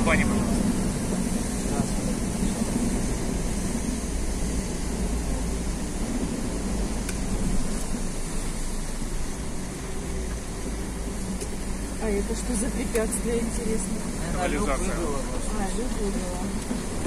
бане, пожалуйста. А это что за препятствие, интересно? Канализация. Люк выбило.